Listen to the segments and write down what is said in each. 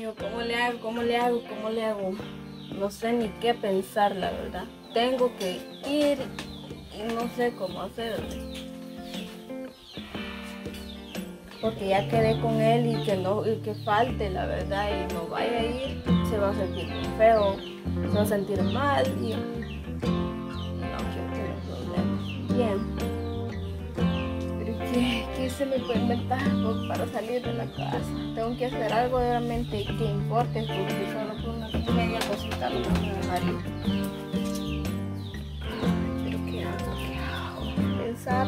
mío, ¿cómo le hago? ¿Cómo le hago? ¿Cómo le hago? No sé ni qué pensar, la verdad. Tengo que ir y no sé cómo hacerle. Porque ya quedé con él y que falte, la verdad, y no vaya a ir, se va a sentir muy feo, se va a sentir mal y no quiero tener problemas. Bien. Pero ¿qué se me puede inventar para salir de la casa? Tengo que hacer algo realmente que importe, porque solo por una media cosita no me voy a dejar ir. Pero ¿qué hago? ¿Qué hago? Pensar.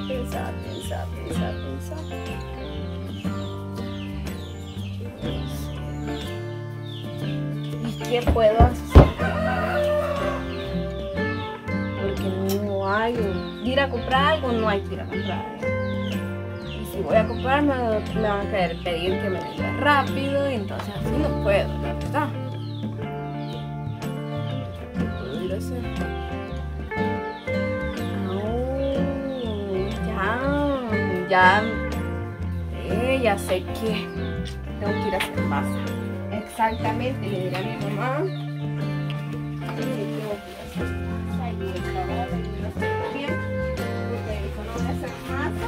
¿Y qué puedo hacer? Porque no hay. Ir a comprar algo, no hay que ir a comprar. Y si voy a comprar, me van a querer pedir que me venga rápido, y entonces así no puedo, la verdad. ¿Qué puedo ir a hacer? Ya sé que tengo que ir a hacer masa. Exactamente, le diré a mi mamá que tengo que ir a hacer masa y el trabajo de ir a hacer bien, porque solo voy a hacer masa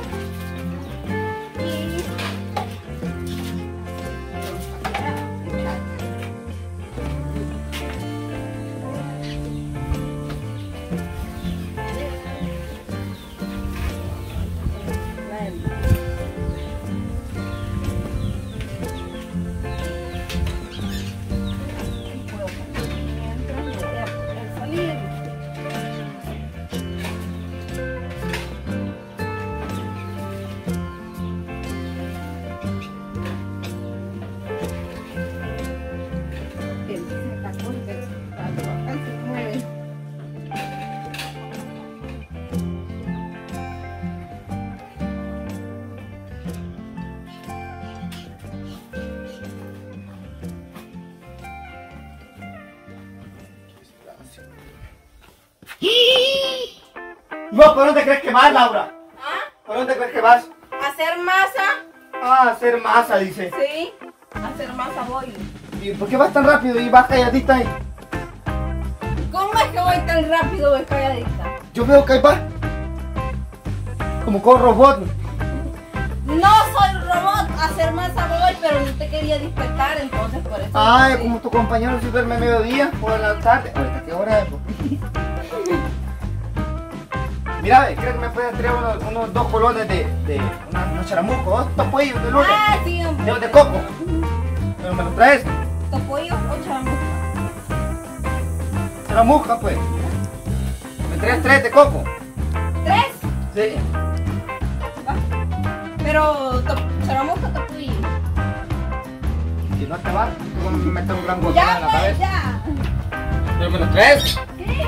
¿Vos por dónde crees que vas, Laura? ¿Ah? ¿Por dónde crees que vas? ¿Hacer masa? Ah, hacer masa, dice. Sí, hacer masa voy. ¿Y por qué vas tan rápido y vas calladita ahí? ¿Cómo es que voy tan rápido, voy calladita? Yo veo que ahí vas como con robot. No soy robot, hacer masa voy, pero no te quería despertar, entonces por eso. Ay, como tu compañero se duerme a mediodía o en la tarde. Ahorita, ¿qué hora es? Mira, creo que me puedes traer unos 2 colones de unos charamuscos, 2 pollos de lunes. Ah, sí, hombre. De coco. Pero me los traes. ¿Topollos o charamusca? Charamusca, pues. Me traes 3 de coco. 3. Sí. Va. Pero charamusca o topollo. Si no te va, tú me metes un gran botón Ya, en la pues, cabeza. ya. Pero me los traes. Sí.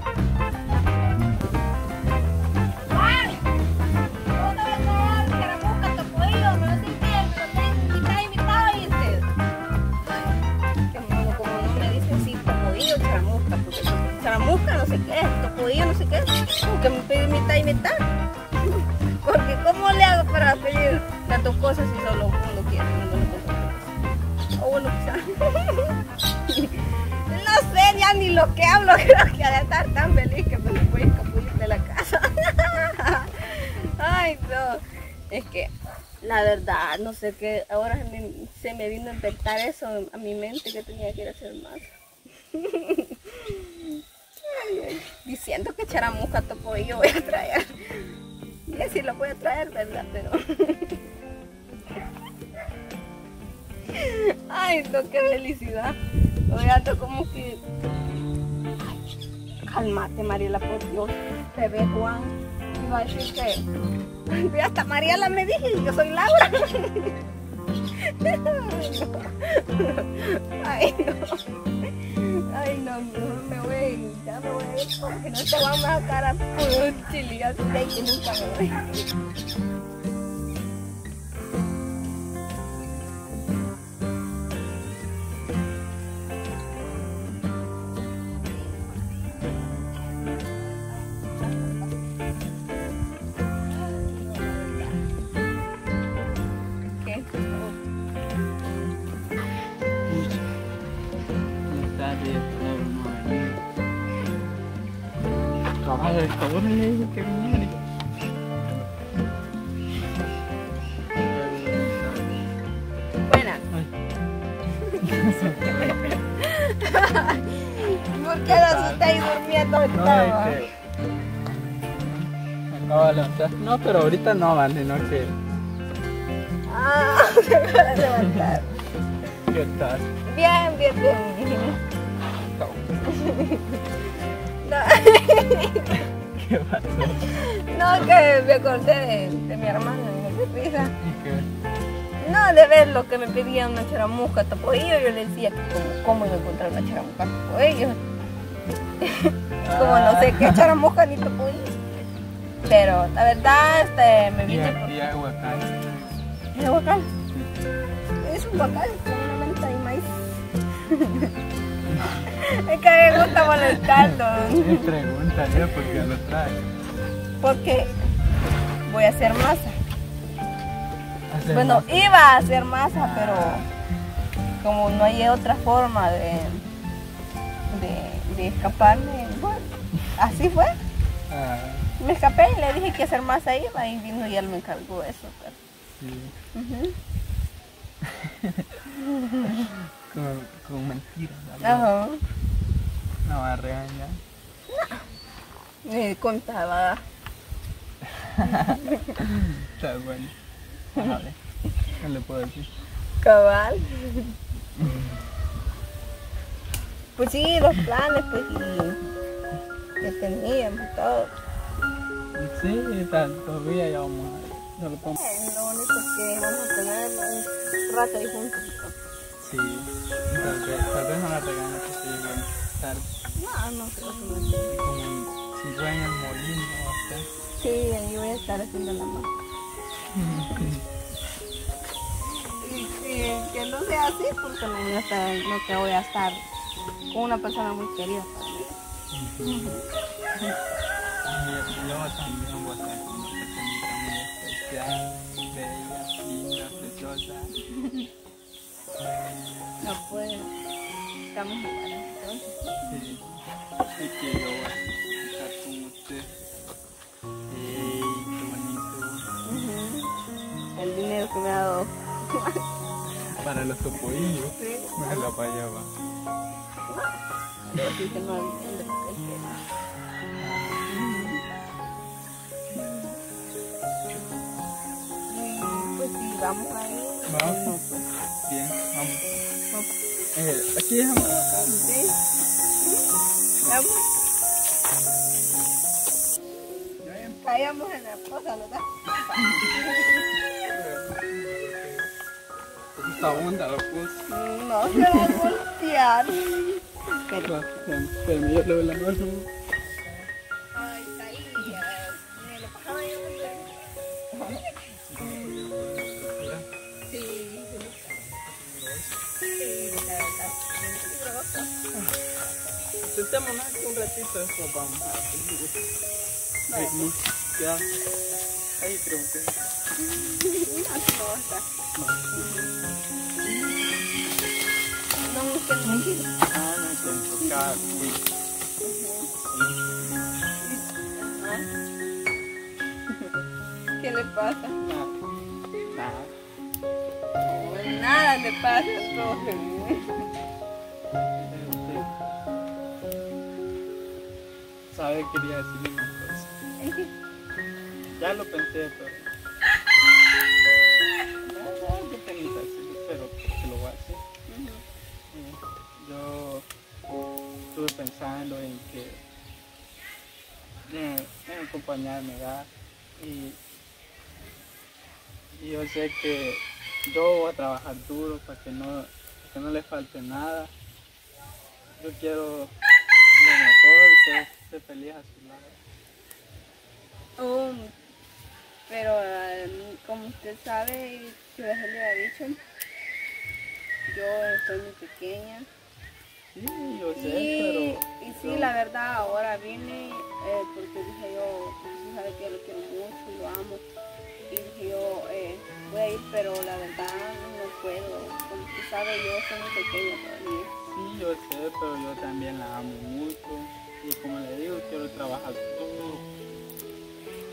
Charamusca, no sé qué, topodillo, no sé qué, que me pide mitad y mitad. Porque ¿cómo le hago para pedir las 2 cosas si solo uno quiere? O uno quizá. No sé, ya ni lo que hablo, creo que ha de estar tan feliz que me voy a escapullir de la casa. Ay, no, es que la verdad, no sé qué, ahora se me vino a inventar eso a mi mente que tenía que ir a hacer más. Diciendo que charamusca topollo voy a traer. Y así lo voy a traer, ¿verdad? Pero ay, no, qué felicidad. Hoy ando como que cálmate, Mariela, por Dios. Te ve Juan. Iba a decir que hasta Mariela me dije y yo soy Laura. Ay, no. Ay, no, me voy a ir, ya me voy a ir porque no te vamos a sacar a puro chile, así que nunca me voy. favor le digo que viniera. Buenas. ¿Por qué no se está ahí durmiendo? No, es que me acabo de levantar. No, pero ahorita no, man, sino que... Ah, se acaba de levantar. ¿Qué tal? Bien, bien, bien. No, ¿Qué pasó? no, que me acordé de mi hermana y me dio risa. ¿Y qué? No, de ver lo que me pedía una charamusca topoillo, yo le decía que cómo iba a encontrar una charamusca topoillo. Como no sé qué charamusca ni topoillo. Pero la verdad, me vine por... Y aguacate. ¿Es aguacate? Es un guacal con una menta y maíz. Es que me gusta molestarlo. Me pregunta yo por qué lo trae. Porque voy a hacer masa. Hacer Bueno, masa. iba a hacer masa, pero como no hay otra forma de escaparme, bueno, así fue. Ah, Me escapé y le dije que hacer masa iba y vino y él me encargó eso. Pero... sí. Ujú. Con mentiras. ¿Vale? Ajá. No va a regañar. Me contaba. Está bueno. Vale. ¿Qué le puedo decir? Cabal. Pues sí, los planes, pues, y que teníamos y todo. Sí, todavía ya vamos a... No lo podemos... Lo único que vamos a tener un rato ahí juntos. Sí, tal vez no la regañe que se llegue tarde. No creo que no esté. Como si sueña el molino o sea. Sí, ahí voy a estar haciendo la mano. Y que no sea así porque no que voy a estar con una persona muy querida para mí. Y yo también voy a estar con una personita muy especial, bella, linda, preciosa. No puede. Estamos iguales entonces. Sí, y que yo voy a estar con usted. Qué bonito. Ujú. El dinero que me ha dado. Para los topoillos, Sí. me la para allá va. Pero sí que no hay dinero que él quiera. Pues sí, vamos a ir. Vamos. No, pues, Bien, vamos. no. Aquí dejamos acá. Sí. Vamos. Caíamos en la cosa, ¿verdad? Esta onda lo puse. No se va a voltear. Pero yo le doy la mano. Ay, caía. Me lo pasaba yo. Sí. Sí, la verdad. Sentémonos aquí un ratito, después vamos a seguir. Ya. Ahí creo que. No, que no quiero. Ah, no encuentro cada sí. ¿Qué le pasa? Nada. Nada le pasa, profe. Sabe, quería decirle una cosa. Ya lo pensé, pero. No, yo tenía que decirlo, pero que lo voy a hacer. Yo estuve pensando en que en acompañarme, ¿verdad? Y yo sé que yo voy a trabajar duro para que no le falte nada. Yo quiero lo mejor, quiero ser feliz a su lado. Pero como usted sabe, yo ya le había dicho, yo estoy muy pequeña. Sí, yo sé, Y sí, la verdad, ahora vine porque dije yo, usted sabe que yo lo quiero mucho y lo amo. Y dije yo, voy a ir, pero la verdad no puedo. Como usted sabe, yo soy muy pequeña todavía. Sí, yo sé, pero yo también la amo mucho. Y como le digo, quiero trabajar duro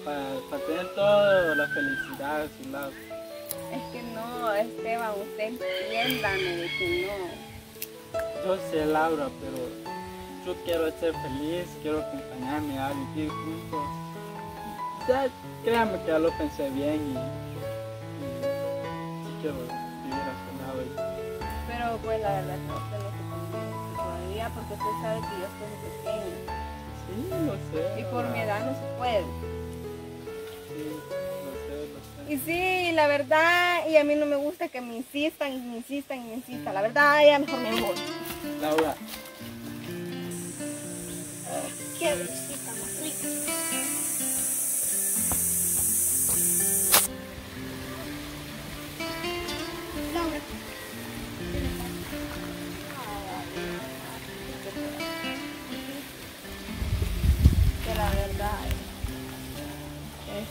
para tener toda la felicidad a su lado. Es que no, Esteban, usted entiéndame de que no. Yo sé, Laura, pero yo quiero ser feliz, quiero acompañarme a vivir juntos. Ya, créame que ya lo pensé bien y sí quiero vivir a su lado. Pero pues la verdad es que usted no se convence todavía porque usted sabe que yo estoy pequeña. Sí, lo sé. Y por mi edad no se puede. Sí, lo sé. Y sí, la verdad, y a mí no me gusta que me insistan y me insistan y me insistan. La verdad, ya mejor me voy. Laura. Qué visita más rica. Laura. Que la verdad es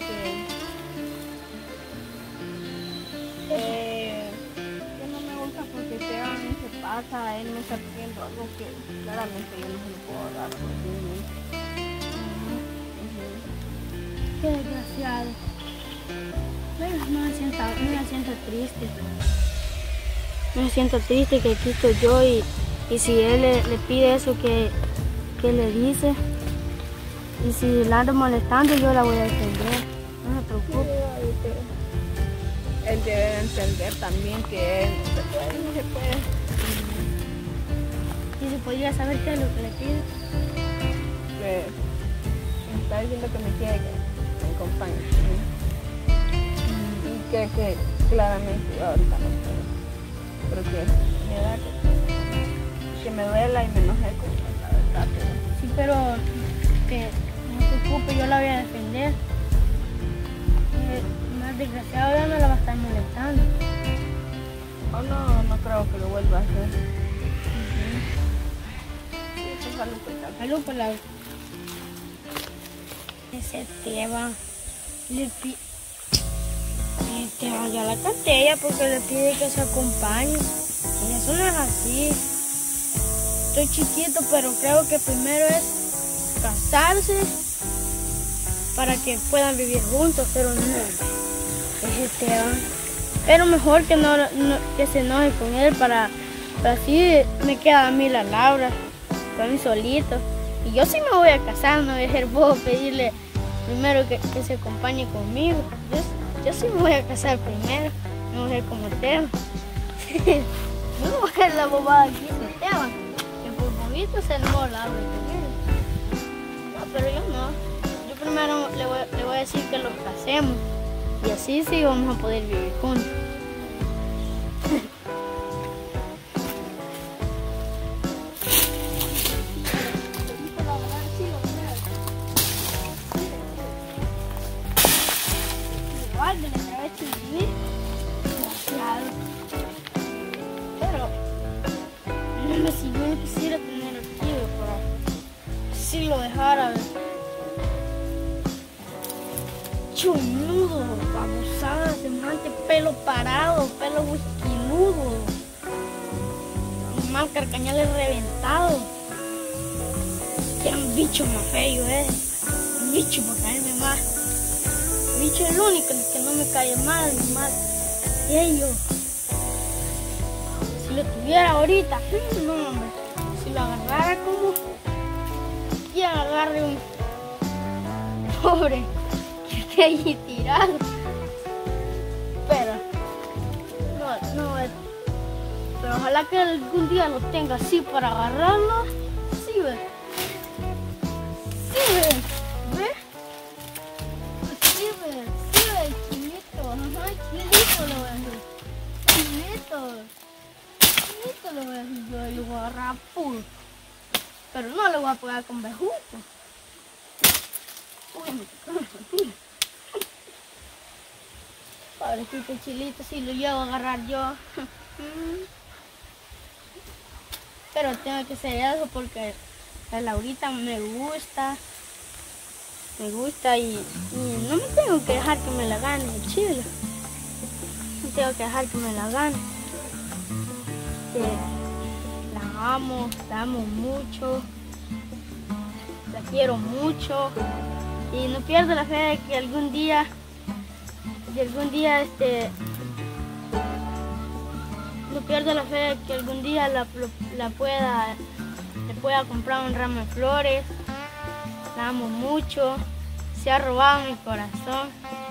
que no me gusta porque Esteban se pasa, él me está pidiendo algo que claramente yo no se lo puedo dar porque Qué desgraciado. Me siento triste. Me siento triste que aquí estoy yo y si él le pide eso que le dice y si la ando molestando yo la voy a defender. No se preocupe. él debe entender también que él no se puede. Y se podría saber qué es lo que le pide. Que me está diciendo que me quiere que me acompañe. Y que claramente yo ahorita no puedo. Pero que me da que me duela y me enoje con él, la verdad. Sí, pero que no se preocupe, yo la voy a defender. Más desgraciado ya no la va a estar molestando. Oh, no creo que lo vuelva a hacer. Sí, eso es algo que tal. Salud por la... Ese Esteban le pide... Esteban ya la canté ella porque le pide que se acompañe. Y eso no es así. Estoy chiquito, pero creo que primero es casarse para que puedan vivir juntos, pero no. Es Esteban. Pero mejor que que se enoje con él para así me queda a mí la Laura, para mí solito. Y yo sí me voy a casar, no voy a ser bobo pedirle primero que se acompañe conmigo. Yo sí me voy a casar primero, no voy a ser como Esteban. Yo no voy a hacer la bobada aquí con Esteban, que por poquito se enamoró Laura con él. No, pero yo no. Yo primero le voy a decir que los casemos y así sí vamos a poder vivir juntos. Que le aproveche vivir demasiado, pero si yo no quisiera tener aquí para si lo dejara chunudo, abusada, semejante pelo parado, pelo whiskyludo, mal carcañales reventado. Qué un bicho más feo un bicho para caerme más. Bicho es el único que no me cae mal, y ellos. Si lo tuviera ahorita, no hombre, si lo agarrara como y agarre un pobre que esté allí tirado. Pero pero ojalá que algún día lo tenga así para agarrarlo. Sí, ve. Sí, ve. ¿Ve? Chinito lo voy a hacer. Chinito lo voy a hacer. Yo lo voy a agarrar puro. Pero no le voy a pegar con bejuco. Pobrecito Chilito, si lo llevo a agarrar yo. Pero tengo que hacer eso porque la Laurita me gusta y no me tengo que dejar que me la gane el chile. No tengo que dejar que me la gane. La amo mucho, la quiero mucho Y no pierdo la fe de que algún día no pierdo la fe de que algún día le pueda comprar un ramo de flores. La amo mucho, se ha robado mi corazón.